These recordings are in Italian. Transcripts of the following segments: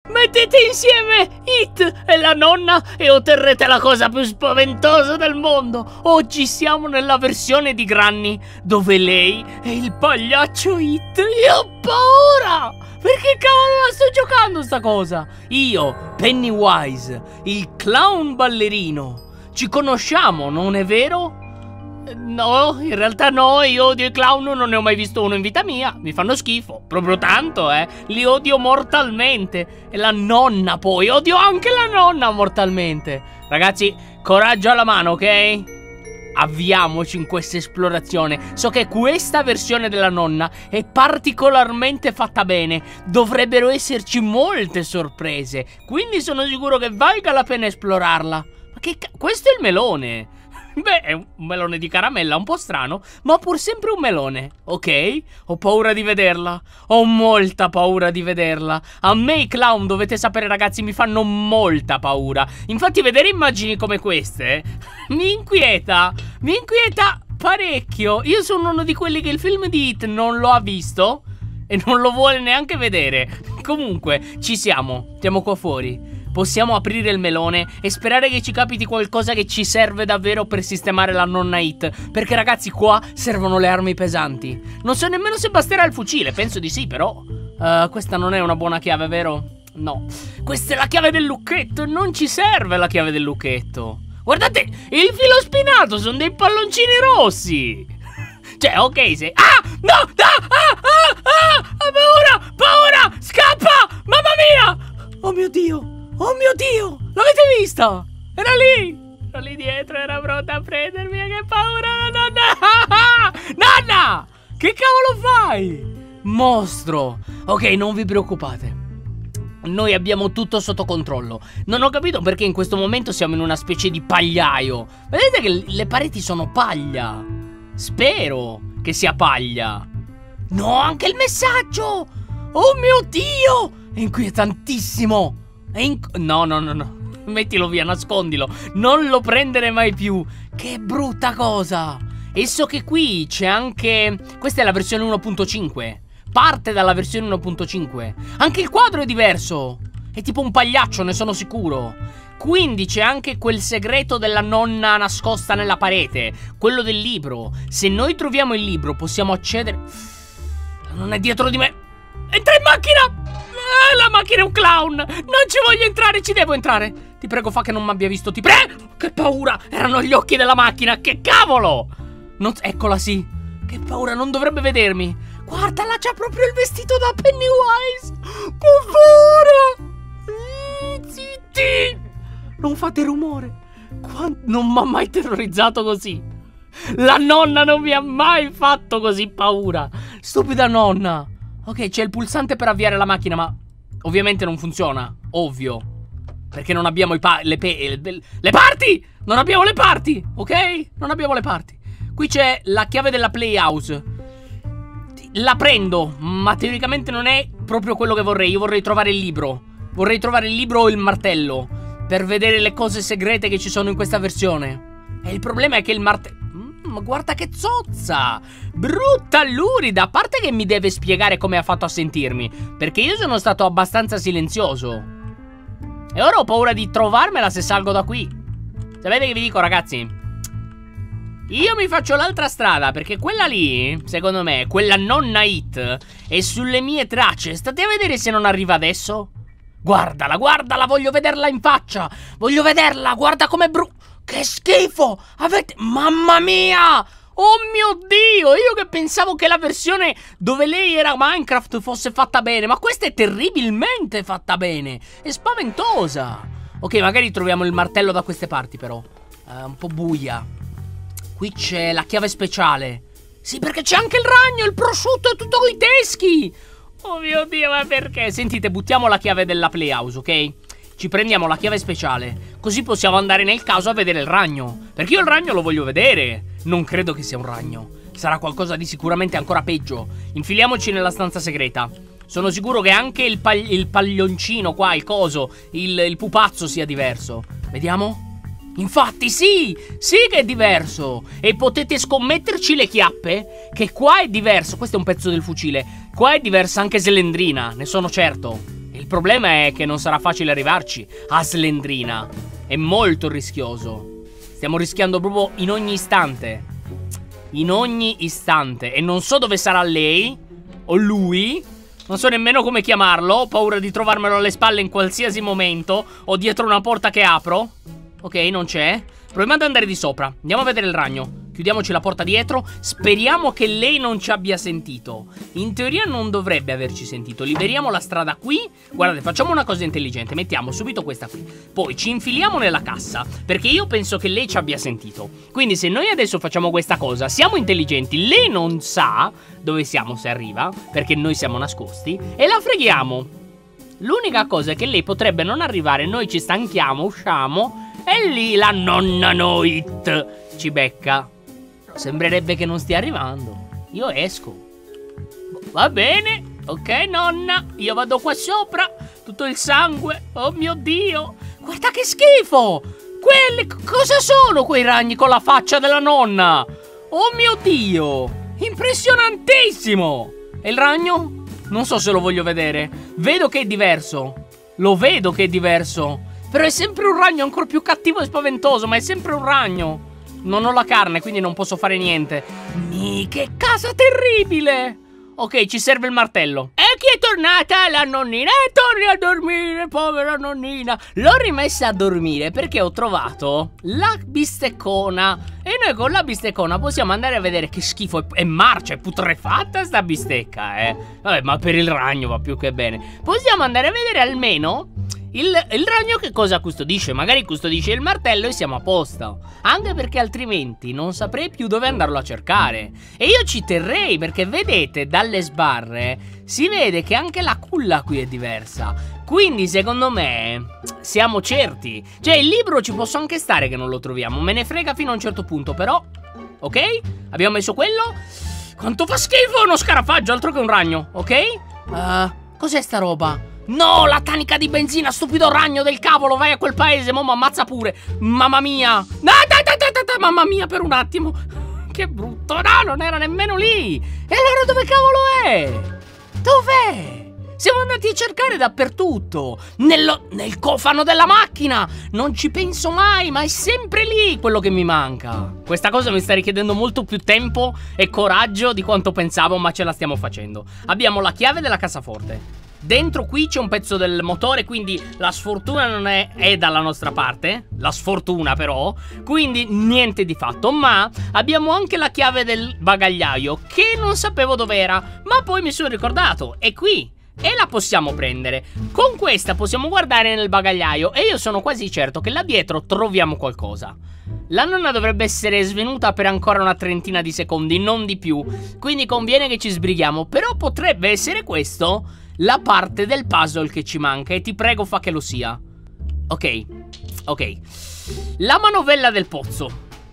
Mettete insieme It e la nonna e otterrete la cosa più spaventosa del mondo. Oggi siamo nella versione di Granny, dove lei è il pagliaccio It. Io ho paura! Perché cavolo la sto giocando sta cosa? Io, Pennywise, il clown ballerino. Ci conosciamo, non è vero? No, in realtà no, io odio i clown, non ne ho mai visto uno in vita mia. Mi fanno schifo, proprio tanto, li odio mortalmente. E la nonna poi, odio anche la nonna mortalmente. Ragazzi, coraggio alla mano, ok? Avviamoci in questa esplorazione. So che questa versione della nonna è particolarmente fatta bene. Dovrebbero esserci molte sorprese, quindi sono sicuro che valga la pena esplorarla. Ma che questo è il melone. Beh, è un melone di caramella, un po' strano, ma pur sempre un melone, ok? Ho paura di vederla, ho molta paura di vederla. A me i clown, dovete sapere ragazzi, mi fanno molta paura. Infatti vedere immagini come queste mi inquieta parecchio. Io sono uno di quelli che il film di It non lo ha visto e non lo vuole neanche vedere. Comunque, ci siamo qua fuori. Possiamo aprire il melone e sperare che ci capiti qualcosa che ci serve davvero per sistemare la nonna It. Perché ragazzi qua servono le armi pesanti. Non so nemmeno se basterà il fucile, penso di sì però questa non è una buona chiave, vero? No, questa è la chiave del lucchetto e non ci serve la chiave del lucchetto. Guardate, il filo spinato, sono dei palloncini rossi. Cioè, ok, se... Ah! No! Paura! Scappa! Mamma mia! Oh mio Dio! Oh mio Dio! L'avete vista? Era lì dietro, era pronta a prendermi. Che paura! Nonna! Nonna! Che cavolo fai? Mostro! Ok, non vi preoccupate. Noi abbiamo tutto sotto controllo. Non ho capito perché in questo momento siamo in una specie di pagliaio. Vedete che le pareti sono paglia. Spero che sia paglia. No, anche il messaggio! Oh mio Dio! È inquietantissimo! No. Mettilo via, nascondilo. Non lo prendere mai più. Che brutta cosa. E so che qui c'è anche... Questa è la versione 1.5. Parte dalla versione 1.5. Anche il quadro è diverso. È tipo un pagliaccio, ne sono sicuro. Quindi c'è anche quel segreto della nonna nascosta nella parete. Quello del libro. Se noi troviamo il libro possiamo accedere... La nonna è dietro di me. Entra in macchina! La macchina è un clown! Non ci voglio entrare, ci devo entrare! Ti prego, fa che non mi abbia visto, ti prego! Che paura! Erano gli occhi della macchina, che cavolo! Eccola sì! Che paura, non dovrebbe vedermi! Guardala, c'ha proprio il vestito da Pennywise! Che paura! Zitti! Non fate rumore! Non mi ha mai terrorizzato così! La nonna non mi ha mai fatto così paura! Stupida nonna! Ok, c'è il pulsante per avviare la macchina, ma ovviamente non funziona. Ovvio. Perché non abbiamo le parti! Non abbiamo le parti, ok? Non abbiamo le parti. Qui c'è la chiave della Playhouse. La prendo, ma teoricamente non è proprio quello che vorrei. Io vorrei trovare il libro. Vorrei trovare il libro o il martello per vedere le cose segrete che ci sono in questa versione. E il problema è che il martello... Ma guarda che zozza! Brutta lurida! A parte che mi deve spiegare come ha fatto a sentirmi, perché io sono stato abbastanza silenzioso. E ora ho paura di trovarmela se salgo da qui. Sapete che vi dico, ragazzi? Io mi faccio l'altra strada, perché quella lì, secondo me, quella nonna It, è sulle mie tracce. State a vedere se non arriva adesso. Guardala, voglio vederla in faccia. Voglio vederla, guarda com'è Che schifo! Mamma mia! Oh mio Dio! Io che pensavo che la versione dove lei era Minecraft fosse fatta bene, ma questa è terribilmente fatta bene! È spaventosa! Ok, magari troviamo il martello da queste parti però. Un po' buia. Qui c'è la chiave speciale. Sì, perché c'è anche il ragno, il prosciutto e tutto coi teschi! Oh mio Dio, ma perché? Sentite, buttiamo la chiave della Playhouse, ok? Ci prendiamo la chiave speciale, così possiamo andare nel caso a vedere il ragno. Perché io il ragno lo voglio vedere. Non credo che sia un ragno. Sarà qualcosa di sicuramente ancora peggio. Infiliamoci nella stanza segreta. Sono sicuro che anche il paglioncino qua, il coso, il pupazzo sia diverso. Vediamo. Infatti sì, sì che è diverso. E potete scommetterci le chiappe che qua è diverso. Questo è un pezzo del fucile. Qua è diversa anche Slendrina, ne sono certo. E il problema è che non sarà facile arrivarci a Slendrina. È molto rischioso. Stiamo rischiando proprio in ogni istante. In ogni istante. E non so dove sarà lei o lui. Non so nemmeno come chiamarlo. Ho paura di trovarmelo alle spalle in qualsiasi momento. O dietro una porta che apro. Ok, non c'è. Proviamo ad andare di sopra. Andiamo a vedere il ragno. Chiudiamoci la porta dietro. Speriamo che lei non ci abbia sentito. In teoria non dovrebbe averci sentito. Liberiamo la strada qui. Guardate, facciamo una cosa intelligente. Mettiamo subito questa qui. Poi ci infiliamo nella cassa, perché io penso che lei ci abbia sentito. Quindi se noi adesso facciamo questa cosa, siamo intelligenti, lei non sa dove siamo se arriva, perché noi siamo nascosti, e la freghiamo. L'unica cosa è che lei potrebbe non arrivare. Noi ci stanchiamo, usciamo, e lì la nonna Noit ci becca. Sembrerebbe che non stia arrivando. Io esco. Va bene. Ok, nonna. Io vado qua sopra. Tutto il sangue. Oh mio Dio. Guarda che schifo. Quelli... Cosa sono quei ragni con la faccia della nonna? Oh mio Dio. Impressionantissimo. E il ragno? Non so se lo voglio vedere. Vedo che è diverso. Lo vedo che è diverso. Però è sempre un ragno ancora più cattivo e spaventoso. Ma è sempre un ragno. Non ho la carne, quindi non posso fare niente. Che casa terribile! Ok, ci serve il martello. E chi è tornata? La nonnina. E torni a dormire, povera nonnina. L'ho rimessa a dormire perché ho trovato la bisteccona. E noi con la bisteccona possiamo andare a vedere che schifo. È marcia, è putrefatta sta bistecca, Vabbè, ma per il ragno va più che bene. Possiamo andare a vedere almeno... Il ragno che cosa custodisce? Magari custodisce il martello e siamo a posto. Anche perché altrimenti non saprei più dove andarlo a cercare. E io ci terrei perché vedete dalle sbarre si vede che anche la culla qui è diversa. Quindi secondo me siamo certi. Cioè il libro ci posso anche stare che non lo troviamo. Me ne frega fino a un certo punto però. Ok? Abbiamo messo quello. Quanto fa schifo uno scarafaggio, altro che un ragno. Ok? Cos'è sta roba? No, la tanica di benzina, stupido ragno del cavolo, vai a quel paese, mo' ammazza pure. Mamma mia. Mamma mia, per un attimo. Che brutto, no, non era nemmeno lì. E allora dove cavolo è? Dov'è? Siamo andati a cercare dappertutto. Nel cofano della macchina. Non ci penso mai, ma è sempre lì quello che mi manca. Questa cosa mi sta richiedendo molto più tempo e coraggio di quanto pensavo, ma ce la stiamo facendo. Abbiamo la chiave della cassaforte. Dentro qui c'è un pezzo del motore, quindi la sfortuna non è dalla nostra parte. La sfortuna però. Quindi niente di fatto. Ma abbiamo anche la chiave del bagagliaio, che non sapevo dov'era, ma poi mi sono ricordato. È qui. E la possiamo prendere. Con questa possiamo guardare nel bagagliaio. E io sono quasi certo che là dietro troviamo qualcosa. La nonna dovrebbe essere svenuta per ancora una trentina di secondi, non di più. Quindi conviene che ci sbrighiamo. Però potrebbe essere questo la parte del puzzle che ci manca. E ti prego fa che lo sia. Ok. Ok. La manovella del pozzo.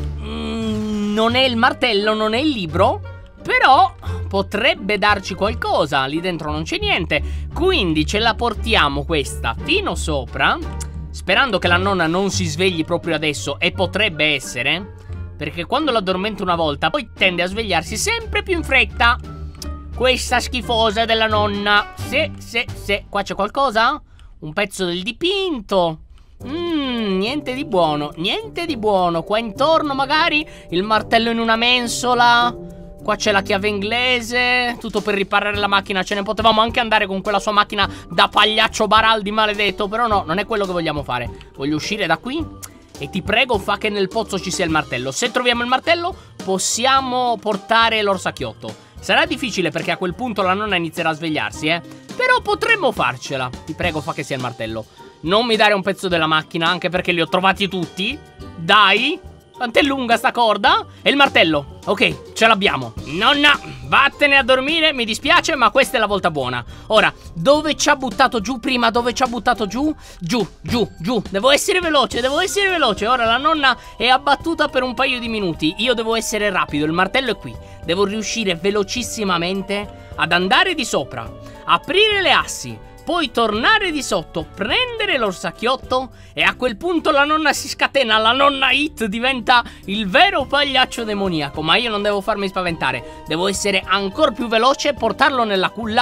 Non è il martello, non è il libro, però potrebbe darci qualcosa. Lì dentro non c'è niente. Quindi ce la portiamo questa fino sopra, sperando che la nonna non si svegli proprio adesso. E potrebbe essere, perché quando l'addormento una volta poi tende a svegliarsi sempre più in fretta. Questa schifosa della nonna. Sì. Qua c'è qualcosa? Un pezzo del dipinto. Niente di buono. Niente di buono. Qua intorno magari il martello in una mensola. Qua c'è la chiave inglese. Tutto per riparare la macchina. Ce ne potevamo anche andare con quella sua macchina da pagliaccio Baraldi maledetto. Però no, non è quello che vogliamo fare. Voglio uscire da qui. E ti prego fa che nel pozzo ci sia il martello. Se troviamo il martello possiamo portare l'orsacchiotto. Sarà difficile perché a quel punto la nonna inizierà a svegliarsi, però potremmo farcela. Ti prego fa che sia il martello. Non mi dare un pezzo della macchina, anche perché li ho trovati tutti. Dai. Quant'è lunga sta corda? E il martello. Ok, ce l'abbiamo. Nonna, vattene a dormire, mi dispiace, ma questa è la volta buona. Ora, dove ci ha buttato giù prima? Dove ci ha buttato giù? Giù. Devo essere veloce. Ora la nonna è abbattuta per un paio di minuti. Io devo essere rapido, il martello è qui. Devo riuscire velocissimamente ad andare di sopra, aprire le assi, poi tornare di sotto, prendere l'orsacchiotto e a quel punto la nonna si scatena, la nonna It diventa il vero pagliaccio demoniaco. Ma io non devo farmi spaventare, devo essere ancora più veloce, portarlo nella culla.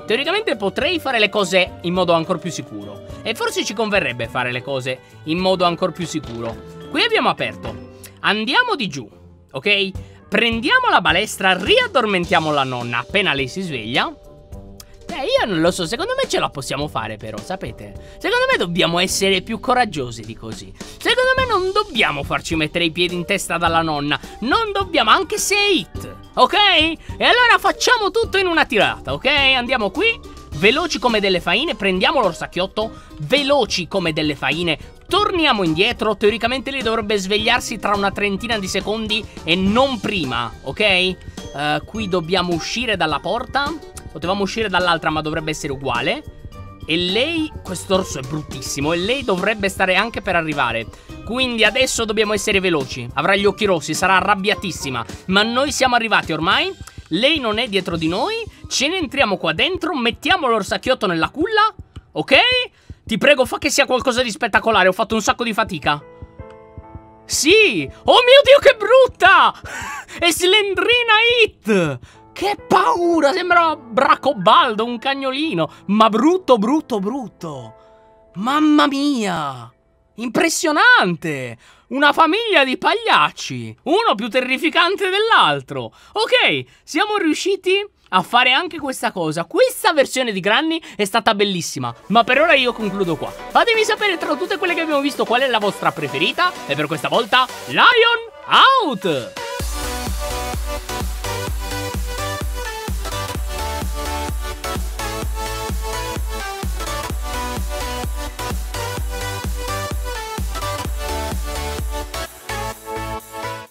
teoricamente potrei fare le cose in modo ancora più sicuro. E forse ci converrebbe fare le cose in modo ancora più sicuro. Qui abbiamo aperto. Andiamo di giù, ok? Prendiamo la balestra, riaddormentiamo la nonna appena lei si sveglia. Io non lo so, secondo me ce la possiamo fare però, sapete? Secondo me dobbiamo essere più coraggiosi di così. Secondo me non dobbiamo farci mettere i piedi in testa dalla nonna. Non dobbiamo, anche se è hit, ok? E allora facciamo tutto in una tirata, ok? Andiamo qui, veloci come delle faine, prendiamo l'orsacchiotto, veloci come delle faine, torniamo indietro. Teoricamente lei dovrebbe svegliarsi tra una trentina di secondi e non prima, ok? Qui dobbiamo uscire dalla porta. Potevamo uscire dall'altra, ma dovrebbe essere uguale. E lei, quest'orso è bruttissimo, e lei dovrebbe stare anche per arrivare. Quindi adesso dobbiamo essere veloci. Avrà gli occhi rossi, sarà arrabbiatissima. Ma noi siamo arrivati ormai. Lei non è dietro di noi. Ce ne entriamo qua dentro, mettiamo l'orsacchiotto nella culla, ok? Ti prego, fa che sia qualcosa di spettacolare. Ho fatto un sacco di fatica. Sì! Oh mio Dio, che brutta! È Slendrina Hit! Che paura! Sembra Bracobaldo, un cagnolino. Ma brutto, brutto, brutto. Mamma mia! Impressionante! Una famiglia di pagliacci, uno più terrificante dell'altro. Ok, siamo riusciti a fare anche questa cosa. Questa versione di Granny è stata bellissima, ma per ora io concludo qua. Fatemi sapere tra tutte quelle che abbiamo visto qual è la vostra preferita. E per questa volta, Lion out!